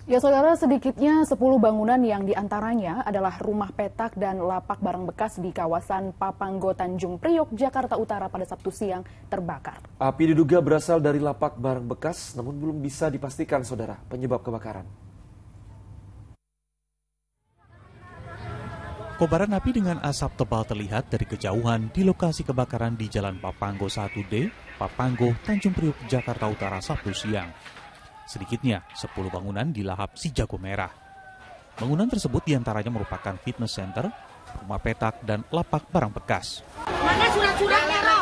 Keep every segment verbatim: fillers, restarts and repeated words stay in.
Ya saudara, sedikitnya sepuluh bangunan yang diantaranya adalah rumah petak dan lapak barang bekas di kawasan Papanggo Tanjung Priok, Jakarta Utara pada Sabtu siang terbakar. Api diduga berasal dari lapak barang bekas, namun belum bisa dipastikan saudara penyebab kebakaran. Kobaran api dengan asap tebal terlihat dari kejauhan di lokasi kebakaran di Jalan Papanggo satu D, Papanggo, Tanjung Priok, Jakarta Utara Sabtu siang. Sedikitnya sepuluh bangunan dilahap si jago merah. Bangunan tersebut diantaranya merupakan fitness center, rumah petak, dan lapak barang bekas. Mana surat-suratnya, Roh?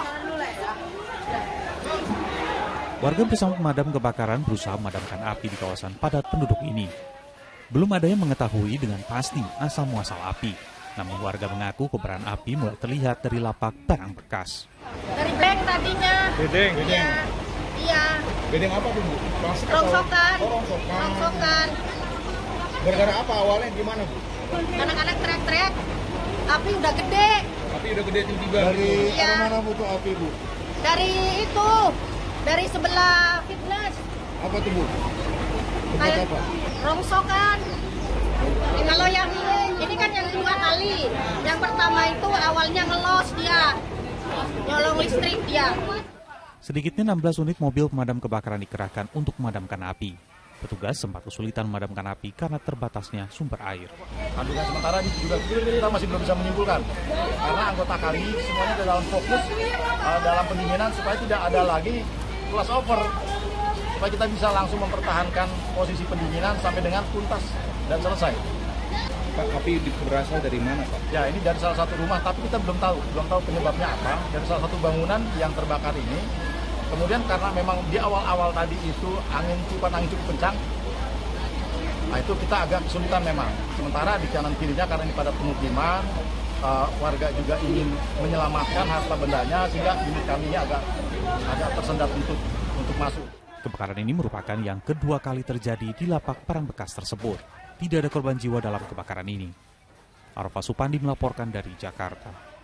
Warga bersama pemadam kebakaran berusaha memadamkan api di kawasan padat penduduk ini. Belum ada yang mengetahui dengan pasti asal-muasal api. Namun warga mengaku kobaran api mulai terlihat dari lapak barang bekas. Dari bank tadinya. Bedeng, bedeng. Iya. Bedeng apa tuh, Bu? Plastik rongsokan. Oh, rongsokan. Rongsokan. Gara-gara apa awalnya gimana, Bu? Anak-anak teriak-teriak, api udah gede. Api udah gede tiba-tiba. Dari ya. arah mana Bu tuh api, Bu? Dari itu, dari sebelah fitness. Apa tuh, Bu? Tempat Kayak apa? rongsokan. Kalau yang ini kan yang dua kali. Yang pertama itu awalnya ngelos dia. Nyolong listrik dia. Sedikitnya enam belas unit mobil pemadam kebakaran dikerahkan untuk memadamkan api. Petugas sempat kesulitan memadamkan api karena terbatasnya sumber air. Kandungan sementara ini juga kita masih belum bisa menyimpulkan. Karena anggota kami semuanya dalam fokus uh, dalam pendinginan supaya tidak ada lagi flash over. Supaya kita bisa langsung mempertahankan posisi pendinginan sampai dengan tuntas dan selesai. Pak, api berasal dari mana, Pak? Ya, ini dari salah satu rumah, tapi kita belum tahu, belum tahu penyebabnya apa. Dari salah satu bangunan yang terbakar ini. Kemudian karena memang di awal-awal tadi itu angin tiupan angin cukup kencang, nah itu kita agak kesulitan memang. Sementara di kanan kirinya karena ini pada pemukiman, uh, warga juga ingin menyelamatkan harta bendanya sehingga unit kami ini agak agak tersendat untuk untuk masuk. Kebakaran ini merupakan yang kedua kali terjadi di lapak barang bekas tersebut. Tidak ada korban jiwa dalam kebakaran ini. Arfa Supandi melaporkan dari Jakarta.